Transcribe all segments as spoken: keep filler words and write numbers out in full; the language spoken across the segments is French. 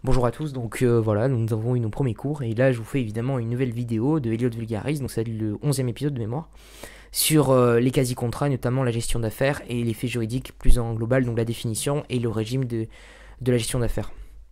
Bonjour à tous, donc euh, voilà, nous avons eu nos premiers cours et là je vous fais évidemment une nouvelle vidéo de Elliot Vulgaris, donc c'est le onzième épisode de mémoire, sur euh, les quasi-contrats, notamment la gestion d'affaires et les faits juridiques plus en global, donc la définition et le régime de, de la gestion d'affaires.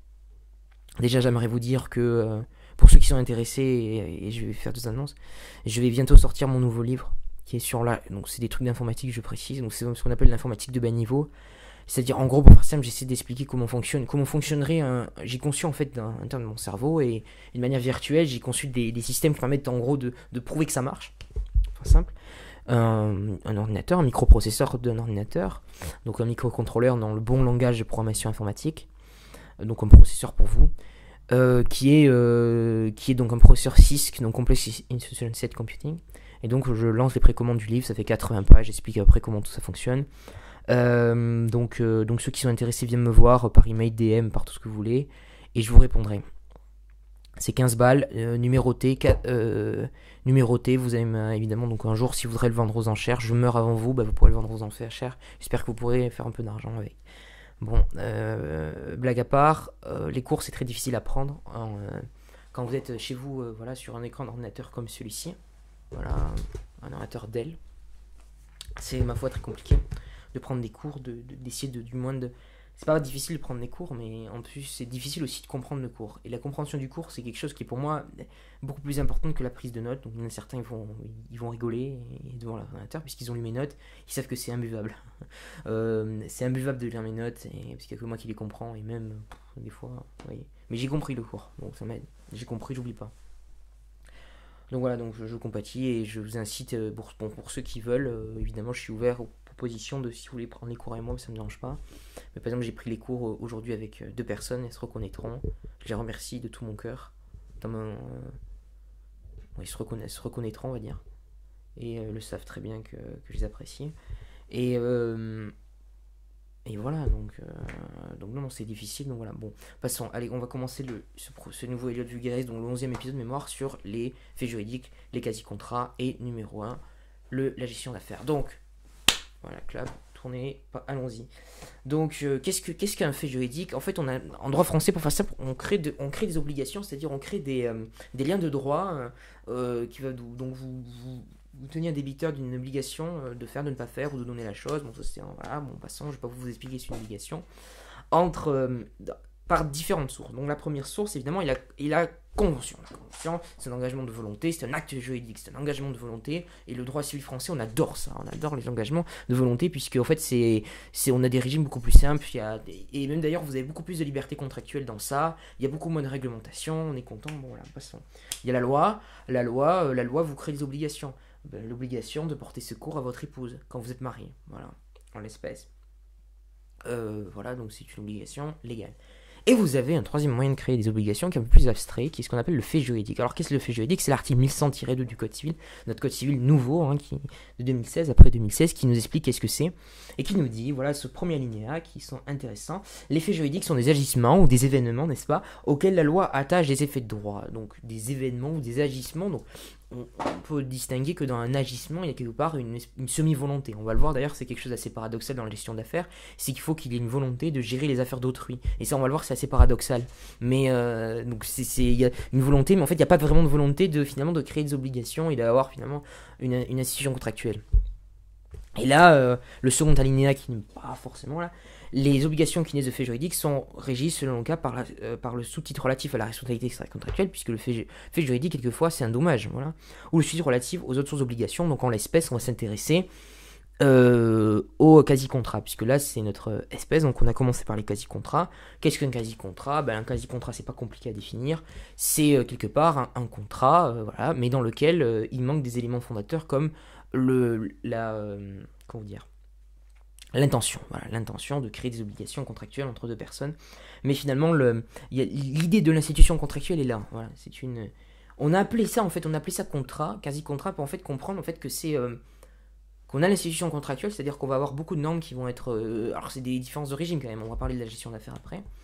Déjà j'aimerais vous dire que euh, pour ceux qui sont intéressés, et, et je vais faire deux annonces, je vais bientôt sortir mon nouveau livre qui est sur la... Donc c'est des trucs d'informatique, je précise, donc c'est ce qu'on appelle l'informatique de bas niveau. C'est-à-dire, en gros, pour faire simple, j'essaie d'expliquer comment fonctionne, comment fonctionnerait un... J'ai conçu, en fait, d'un interne de mon cerveau, et d'une manière virtuelle, j'ai conçu des, des systèmes qui permettent, en gros, de, de prouver que ça marche. Pour simple. Un, un ordinateur, un microprocesseur d'un ordinateur, donc un microcontrôleur dans le bon langage de programmation informatique, donc un processeur pour vous, euh, qui, est, euh, qui est donc un processeur C I S C, donc Complex Instruction Set Computing. Et donc, je lance les précommandes du livre, ça fait quatre-vingts pages, j'explique après comment tout ça fonctionne. Euh, donc, euh, donc ceux qui sont intéressés viennent me voir par email, D M, par tout ce que vous voulez, et je vous répondrai. C'est quinze balles, euh, numéroté, euh, numéroté, vous avez euh, évidemment, donc un jour si vous voudrez le vendre aux enchères, je meurs avant vous, bah, vous pourrez le vendre aux enchères, j'espère que vous pourrez faire un peu d'argent avec. Bon, euh, blague à part, euh, les cours c'est très difficile à prendre, hein, euh, quand vous êtes chez vous, euh, voilà, sur un écran d'ordinateur comme celui-ci, voilà, un ordinateur Dell, c'est ma foi très compliqué de prendre des cours, de, de, d'essayer de, du moins de... C'est pas difficile de prendre des cours, mais en plus c'est difficile aussi de comprendre le cours. Et la compréhension du cours, c'est quelque chose qui est pour moi beaucoup plus important que la prise de notes. Donc certains ils vont, ils vont rigoler devant l'ordinateur puisqu'ils ont lu mes notes, ils savent que c'est imbuvable. Euh, c'est imbuvable de lire mes notes, et, parce qu'il n'y a que moi qui les comprends, et même pff, des fois, vous voyez. Mais j'ai compris le cours, donc ça m'aide. J'ai compris, j'oublie pas. Donc voilà, donc je, je compatis et je vous incite, pour, pour, pour ceux qui veulent, euh, évidemment je suis ouvert aux propositions de si vous voulez prendre les cours avec moi, ça ne me dérange pas. Mais par exemple j'ai pris les cours aujourd'hui avec deux personnes, elles se reconnaîtront. Je les remercie de tout mon cœur. Dans mon, euh, ils se, se reconnaîtront, on va dire. Et euh, le savent très bien que, que je les apprécie. Et... Euh, Et voilà, donc, euh, donc non, non, c'est difficile, donc voilà, bon, passons, allez, on va commencer le, ce, ce nouveau Elliot Vulgaris, donc le onzième épisode de mémoire sur les faits juridiques, les quasi-contrats, et numéro un, le, la gestion d'affaires. Donc, voilà, clap, tournez, allons-y. Donc, euh, qu'est-ce, que, qu'est-ce qu'un fait juridique? En fait, on a, en droit français, pour faire simple, on crée, de, on crée des obligations, c'est-à-dire on crée des, euh, des liens de droit, euh, qui va, donc vous... vous vous tenir un débiteur d'une obligation de faire, de ne pas faire ou de donner la chose. Bon, ça c'est voilà, bon, passons, je ne vais pas vous expliquer c'est une obligation. Entre, euh, par différentes sources. Donc la première source, évidemment, il a, il a convention. La convention, c'est un engagement de volonté, c'est un acte juridique, c'est un engagement de volonté. Et le droit civil français, on adore ça, on adore les engagements de volonté, puisque en fait, c'est, c'est, on a des régimes beaucoup plus simples. Il y a des, et même d'ailleurs, vous avez beaucoup plus de liberté contractuelle dans ça. Il y a beaucoup moins de réglementation. On est content. Bon, voilà, passons. Il y a la loi. La loi, euh, la loi vous crée des obligations. Ben, l'obligation de porter secours à votre épouse quand vous êtes marié, voilà, en l'espèce. Euh, voilà, donc c'est une obligation légale. Et vous avez un troisième moyen de créer des obligations qui est un peu plus abstrait, qui est ce qu'on appelle le fait juridique. Alors qu'est-ce que le fait juridique? C'est l'article mille cent tiret deux du Code civil, notre Code civil nouveau, hein, qui, de deux mille seize, après deux mille seize, qui nous explique qu'est-ce que c'est, et qui nous dit, voilà, ce premier alinéa, qui sont intéressants. Les faits juridiques sont des agissements ou des événements, n'est-ce pas, auxquels la loi attache des effets de droit. Donc des événements ou des agissements, donc on peut distinguer que dans un agissement, il y a quelque part une, une semi-volonté. On va le voir d'ailleurs, c'est quelque chose d'assez paradoxal dans la gestion d'affaires, c'est qu'il faut qu'il y ait une volonté de gérer les affaires d'autrui. Et ça, on va le voir, c'est assez paradoxal. Mais euh, donc c'est, c'est, il y a une volonté, mais en fait, il n'y a pas vraiment de volonté de finalement de créer des obligations et d'avoir finalement une, une institution contractuelle. Et là, euh, le second alinéa qui n'est pas forcément là, les obligations qui naissent de faits juridiques sont régies selon le cas par, la, euh, par le sous-titre relatif à la responsabilité extra-contractuelle, puisque le fait, fait juridique, quelquefois, c'est un dommage, voilà, ou le sous-titre relatif aux autres sources d'obligations. Donc en l'espèce, on va s'intéresser euh, au quasi-contrat, puisque là, c'est notre espèce, donc on a commencé par les quasi-contrats. Qu'est-ce qu'un quasi-contrat? Ben, un quasi-contrat, c'est pas compliqué à définir, c'est euh, quelque part un, un contrat, euh, voilà, mais dans lequel euh, il manque des éléments fondateurs comme le, la, euh, comment dire, l'intention, voilà, l'intention de créer des obligations contractuelles entre deux personnes. Mais finalement, le, y a, l'idée de l'institution contractuelle est là. Voilà, c'est une, on a appelé ça en fait, on a appelé ça contrat, quasi-contrat, pour en fait comprendre en fait que c'est euh, qu'on a l'institution contractuelle, c'est-à-dire qu'on va avoir beaucoup de normes qui vont être, euh, alors c'est des différences de régime quand même. On va parler de la gestion d'affaires après.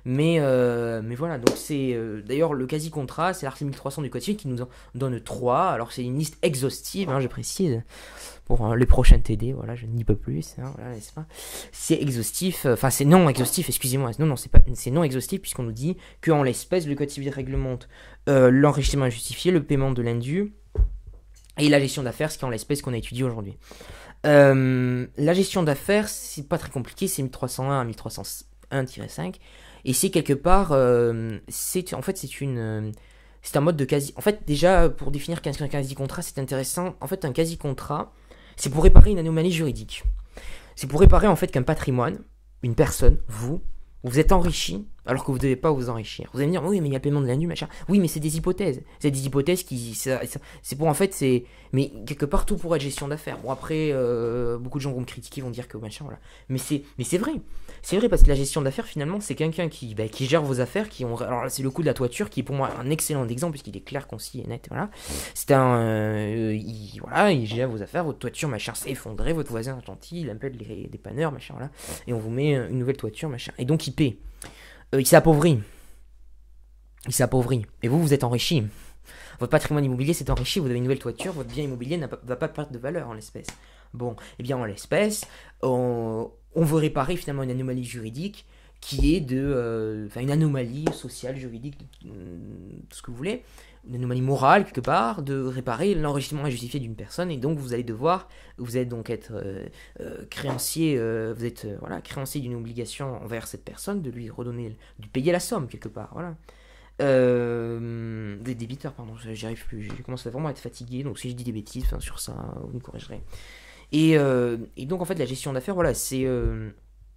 Mais, euh, mais voilà, donc c'est euh, d'ailleurs le quasi-contrat, c'est l'article mille trois cents du Code civil qui nous en donne trois. Alors c'est une liste exhaustive, hein, je précise, pour euh, les prochains T D, voilà, je n'y peux plus, hein, voilà, n'est-ce pas. C'est exhaustif, enfin euh, c'est non exhaustif, excusez-moi, non, non, c'est pas, c'est non exhaustif puisqu'on nous dit qu'en l'espèce, le Code civil réglemente euh, l'enrichissement injustifié, le paiement de l'indu et la gestion d'affaires, ce qui est en l'espèce qu'on a étudié aujourd'hui. Euh, la gestion d'affaires, c'est pas très compliqué, c'est mille trois cent un à mille trois cent un tiret cinq, et c'est quelque part, euh, c'est en fait c'est une, euh, c'est un mode de quasi. En fait, déjà pour définir qu'est-ce qu'un quasi-contrat, c'est intéressant. En fait, un quasi-contrat, c'est pour réparer une anomalie juridique. C'est pour réparer en fait qu'un patrimoine, une personne, vous, vous êtes enrichi alors que vous ne devez pas vous enrichir. Vous allez me dire, oui, mais il y a paiement de l'indu, machin. Oui, mais c'est des hypothèses. C'est des hypothèses qui. Ça, ça, c'est pour en fait, c'est. Mais quelque part, tout pour être gestion d'affaires. Bon, après, euh, beaucoup de gens vont me critiquer, vont dire que machin, voilà. Mais c'est, mais c'est vrai. C'est vrai parce que la gestion d'affaires, finalement, c'est quelqu'un qui, bah, qui gère vos affaires. Qui ont, alors là, c'est le coup de la toiture qui est pour moi un excellent exemple puisqu'il est clair, concis et net. Voilà. C'est un. Euh, il, voilà, il gère vos affaires, votre toiture, machin, s'est effondré, votre voisin est gentil, il appelle les dépanneurs, machin, voilà. Et on vous met une nouvelle toiture, machin. Et donc, il paie. Euh, il s'est appauvri. Il s'est appauvri. Et vous, vous êtes enrichi. Votre patrimoine immobilier s'est enrichi, vous avez une nouvelle toiture, votre bien immobilier ne va pas perdre de valeur en l'espèce. Bon, et eh bien en l'espèce, on, on veut réparer finalement une anomalie juridique qui est de... Euh, enfin, une anomalie sociale, juridique, tout ce que vous voulez, une anomalie morale quelque part, de réparer l'enrichissement injustifié d'une personne, et donc vous allez devoir, vous allez donc être euh, euh, créancier, euh, vous êtes euh, voilà, créancier d'une obligation envers cette personne, de lui redonner, de lui payer la somme quelque part, voilà. Euh, des débiteurs, pardon, j'y arrive plus, je commence à vraiment être fatigué, donc si je dis des bêtises, enfin, sur ça, vous me corrigerez. Et, euh, et donc en fait la gestion d'affaires, voilà, c'est euh,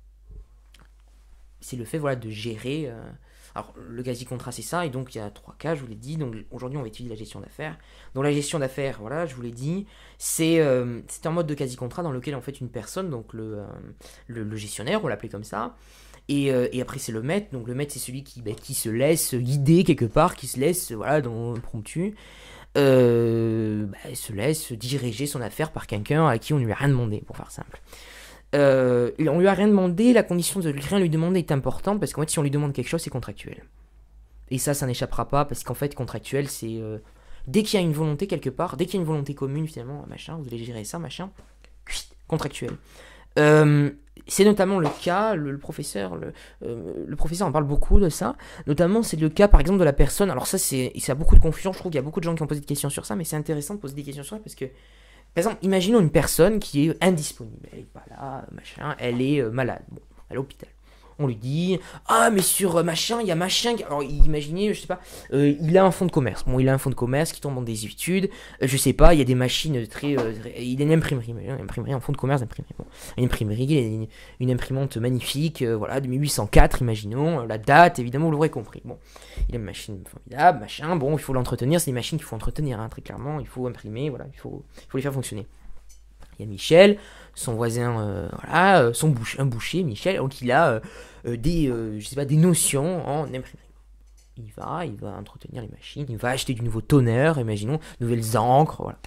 c'est le fait, voilà, de gérer. Euh, alors le quasi-contrat c'est ça, et donc il y a trois cas, je vous l'ai dit. Donc aujourd'hui on va étudier la gestion d'affaires. Donc la gestion d'affaires, voilà, je vous l'ai dit, c'est euh, c'est un mode de quasi-contrat dans lequel en fait une personne, donc le, euh, le, le gestionnaire, on l'appelait comme ça. Et, euh, et après c'est le maître, donc le maître c'est celui qui, bah, qui se laisse guider quelque part, qui se laisse, voilà, dans promptu, euh, bah, se laisse diriger son affaire par quelqu'un à qui on ne lui a rien demandé, pour faire simple. Euh, on lui a rien demandé, la condition de rien lui demander est importante, parce qu'en fait si on lui demande quelque chose c'est contractuel. Et ça, ça n'échappera pas, parce qu'en fait contractuel c'est... Euh, dès qu'il y a une volonté quelque part, dès qu'il y a une volonté commune finalement, machin, vous allez gérer ça, machin, contractuel. Euh, c'est notamment le cas, le, le professeur, le, euh, le professeur en parle beaucoup de ça. Notamment, c'est le cas, par exemple, de la personne. Alors ça, c'est, ça a beaucoup de confusion. Je trouve qu'il y a beaucoup de gens qui ont posé des questions sur ça, mais c'est intéressant de poser des questions sur ça parce que, par exemple, imaginons une personne qui est indisponible. Elle est pas là, machin. Elle est euh, malade. Bon, à l'hôpital. On lui dit, ah mais sur euh, machin, il y a machin. Alors imaginez, je sais pas, euh, il a un fonds de commerce. Bon, il a un fonds de commerce qui tombe en désuétude. Euh, je sais pas, il y a des machines très, euh, très- il a une imprimerie, une imprimerie, un fonds de commerce d'imprimerie. Bon, une imprimerie, il a une, une imprimante magnifique, euh, voilà, de mille huit cent quatre, imaginons. Euh, la date, évidemment, vous l'aurez compris. Bon, il a une machine formidable, machin. Bon, il faut l'entretenir. C'est des machines qu'il faut entretenir, hein, très clairement. Il faut imprimer, voilà, il faut, il faut les faire fonctionner. Il y a Michel, son voisin, euh, voilà, euh, son boucher, un boucher, Michel, donc il a euh, euh, des, euh, je sais pas, des notions en imprimerie. Il va, il va entretenir les machines, il va acheter du nouveau toner, imaginons, nouvelles encres, voilà.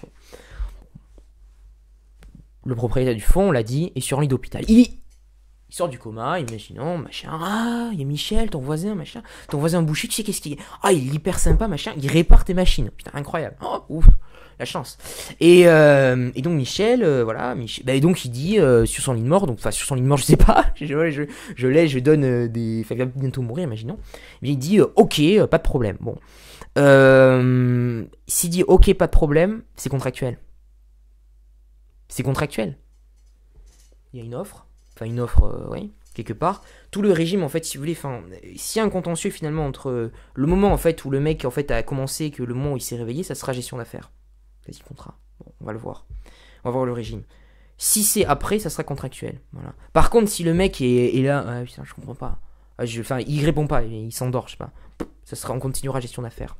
Le propriétaire du fonds, on l'a dit, est sur un lit d'hôpital. Il, il sort du coma, imaginons, machin, ah, il y a Michel, ton voisin, machin, ton voisin boucher, tu sais qu'est-ce qu'il est? Ah, il est hyper sympa, machin, il répare tes machines. Putain, incroyable. Oh, ouf. La chance. Et, euh, et donc Michel, euh, voilà, Michel, bah, et donc il dit euh, sur son lit de mort, donc enfin sur son lit de mort, je sais pas, je, je, je l'ai, je donne euh, des, enfin il va bientôt mourir, imaginons. Mais il dit euh, ok, euh, pas de problème. Bon, euh, s'il dit ok, pas de problème, c'est contractuel. C'est contractuel. Il y a une offre, enfin une offre, euh, oui, quelque part. Tout le régime en fait, si vous voulez, enfin, s'il y a un contentieux finalement entre le moment en fait où le mec en fait a commencé et que le moment où il s'est réveillé, ça sera gestion d'affaires. Quasi contrat. Bon, on va le voir. On va voir le régime. Si c'est après, ça sera contractuel. Voilà. Par contre, si le mec est, est là, ah, putain, je comprends pas. Ah, je, enfin, il répond pas, il, il s'endort, je sais pas. Ça sera, on continuera gestion d'affaires.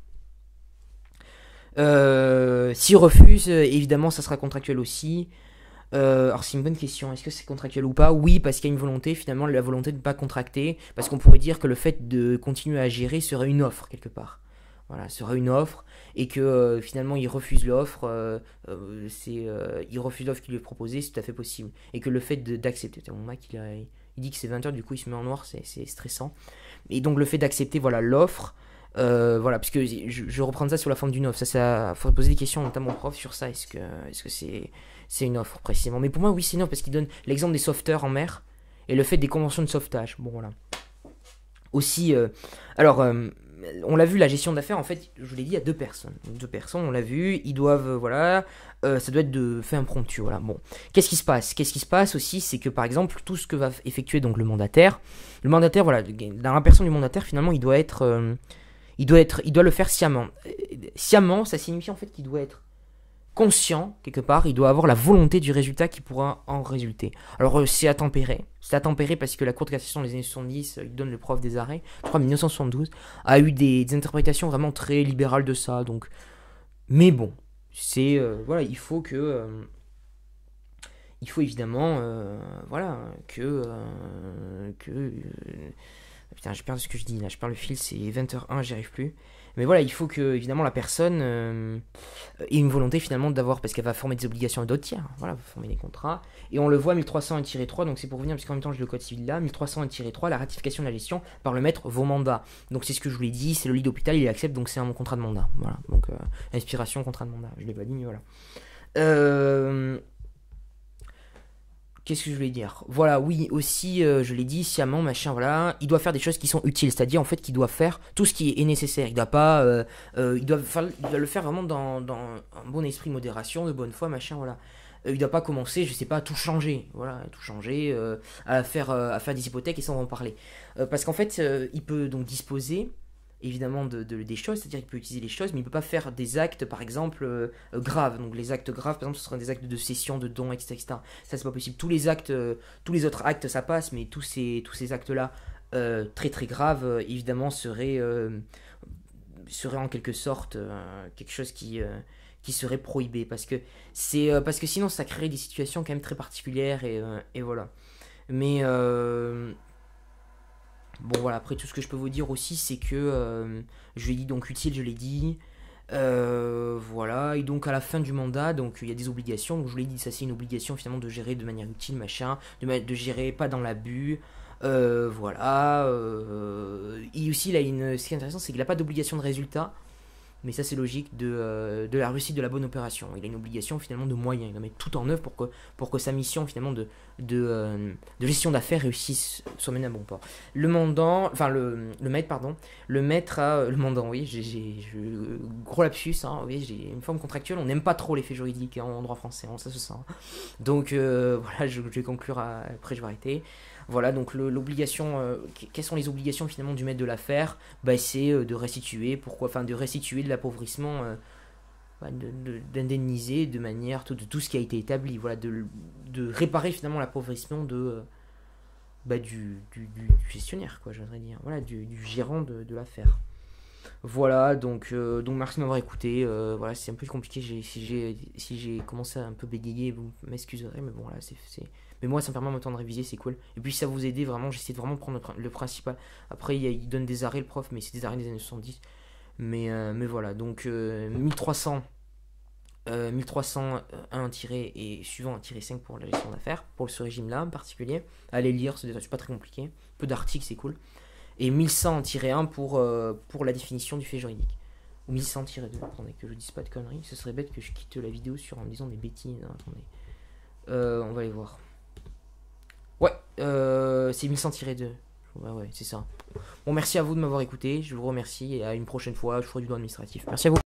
Euh, S'il refuse, évidemment, ça sera contractuel aussi. Euh, alors c'est une bonne question, est-ce que c'est contractuel ou pas? Oui, parce qu'il y a une volonté, finalement, la volonté de ne pas contracter, parce qu'on pourrait dire que le fait de continuer à gérer serait une offre quelque part. Voilà, serait une offre, et que euh, finalement il refuse l'offre, euh, euh, c'est, euh, il refuse l'offre qui lui est proposée, c'est tout à fait possible. Et que le fait de, d'accepter, mon mec il, a, il dit que c'est vingt heures, du coup il se met en noir, c'est, c'est stressant. Et donc le fait d'accepter voilà l'offre, euh, voilà, puisque je, je reprends ça sous la forme d'une offre. Ça, ça, faut poser des questions notamment au prof sur ça. Est-ce que, est-ce que c'est, c'est une offre précisément? Mais pour moi, oui, c'est une offre parce qu'il donne l'exemple des sauveteurs en mer et le fait des conventions de sauvetage. Bon, voilà. Aussi, euh, alors, euh, on l'a vu, la gestion d'affaires, en fait, je vous l'ai dit, il y a deux personnes. Deux personnes, on l'a vu, ils doivent, euh, voilà, euh, ça doit être de fait impromptu, voilà. Bon, qu'est-ce qui se passe? Qu'est-ce qui se passe aussi, c'est que par exemple, tout ce que va effectuer donc le mandataire, le mandataire, voilà, dans la personne du mandataire, finalement, il doit être, euh, il doit être, il doit le faire sciemment. Sciemment, ça signifie en fait qu'il doit être conscient, quelque part, il doit avoir la volonté du résultat qui pourra en résulter. Alors euh, c'est à tempérer, c'est à tempérer parce que la Cour de cassation des années soixante-dix, euh, il donne le prof des arrêts, je crois mille neuf cent soixante-douze, a eu des, des interprétations vraiment très libérales de ça, donc... Mais bon, c'est... euh, voilà, il faut que... euh, il faut évidemment, euh, voilà, que... euh, que euh, putain, je perds ce que je dis là, je perds le fil, c'est vingt heures un, j'y arrive plus. Mais voilà, il faut que, évidemment, la personne euh, ait une volonté finalement d'avoir, parce qu'elle va former des obligations à d'autres tiers, voilà, va former des contrats. Et on le voit, mille trois cent un trois, donc c'est pour revenir, parce qu'en même temps j'ai le code civil là, mille trois cent un trois, la ratification de la gestion par le maître vos mandats. Donc c'est ce que je vous l'ai dit, c'est le lit d'hôpital, il accepte, donc c'est un contrat de mandat. Voilà, donc euh, inspiration, contrat de mandat, je l'ai pas dit, mais voilà. Euh. Qu'est-ce que je voulais dire? Voilà, oui, aussi, euh, je l'ai dit, sciemment, machin, voilà, il doit faire des choses qui sont utiles, c'est-à-dire en fait qu'il doit faire tout ce qui est nécessaire. Il doit pas, euh, euh, il doit, faire, il doit le faire vraiment dans, dans un bon esprit, modération, de bonne foi, machin, voilà. Euh, il doit pas commencer, je sais pas, à tout changer, voilà, à tout changer, euh, à faire, euh, à faire des hypothèques et ça on va en parler. Euh, parce qu'en fait, euh, il peut donc disposer évidemment de, de- des choses, c'est-à-dire qu'il peut utiliser les choses, mais il peut pas faire des actes, par exemple, euh, euh, graves. Donc les actes graves, par exemple, ce seraient des actes de cession, de don, et cetera et cetera. Ça, c'est pas possible. Tous les actes, euh, tous les autres actes, ça passe, mais tous ces, tous ces actes-là, euh, très très graves, euh, évidemment, seraient, euh, seraient en quelque sorte euh, quelque chose qui, euh, qui serait prohibé. Parce que, c'est, euh, parce que sinon, ça créerait des situations quand même très particulières, et, euh, et voilà. Mais... euh, Bon voilà, après tout ce que je peux vous dire aussi, c'est que euh, je l'ai dit donc utile, je l'ai dit. Euh, voilà, et donc à la fin du mandat, donc il y a des obligations. Donc je vous l'ai dit, ça c'est une obligation finalement de gérer de manière utile, machin, de, ma- de gérer pas dans l'abus. Euh, voilà. Euh, et aussi, là, une, ce qui est intéressant, c'est qu'il n'a pas d'obligation de résultat. Mais ça, c'est logique de, euh, de la réussite de la bonne opération. Il a une obligation finalement de moyens. Il doit mettre tout en œuvre pour que, pour que sa mission finalement de, de, euh, de gestion d'affaires réussisse, soit menée à bon port. Le mandant, enfin le, le maître, pardon, le maître a, le mandant, oui, j'ai, j'ai, je- gros lapsus, hein, oui, j'ai une forme contractuelle. On n'aime pas trop les faits juridiques hein, en droit français, hein, ça se sent. Donc euh, voilà, je, je vais conclure à- après, je vais arrêter. Voilà, donc le- l'obligation, euh, que- quelles sont les obligations finalement du maître de l'affaire? Bah, c'est euh, de restituer, pourquoi, enfin de restituer de l'appauvrissement, euh, bah, de- de- d'indemniser de manière tout, de tout ce qui a été établi, voilà, de, de réparer finalement l'appauvrissement de, euh, bah, du, du, du- du gestionnaire, quoi, j'oserais dire, voilà, du, du gérant de, de l'affaire. Voilà, donc, euh, donc merci de m'avoir écouté. Euh, voilà, c'est un peu compliqué. J'ai, si j'ai si j'ai commencé à un peu bégayer, vous m'excuserez, mais bon, voilà, c'est, c'est... Mais moi, ça me permet en même temps de réviser, c'est cool. Et puis, si ça vous aide vraiment, j'essaie de vraiment prendre le, prin- le principal. Après, il, y a- il donne des arrêts, le prof, mais c'est des arrêts des années soixante-dix. Mais, euh, mais voilà, donc euh, mille trois cents, euh, mille trois cent un tiré et suivant tiré cinq pour la gestion d'affaires, pour ce régime-là en particulier. Allez lire, c'est c'est pas très compliqué. Peu d'articles, c'est cool. Et mille cent un pour, euh, pour la définition du fait juridique. Ou mille cent deux, attendez, que je dise pas de conneries. Ce serait bête que je quitte la vidéo sur en me disant des bêtises. Hein, attendez. Euh, on va aller voir. Ouais, euh, c'est mille cent deux. Ouais, ouais, c'est ça. Bon, merci à vous de m'avoir écouté. Je vous remercie et à une prochaine fois. Je ferai du droit administratif. Merci à vous.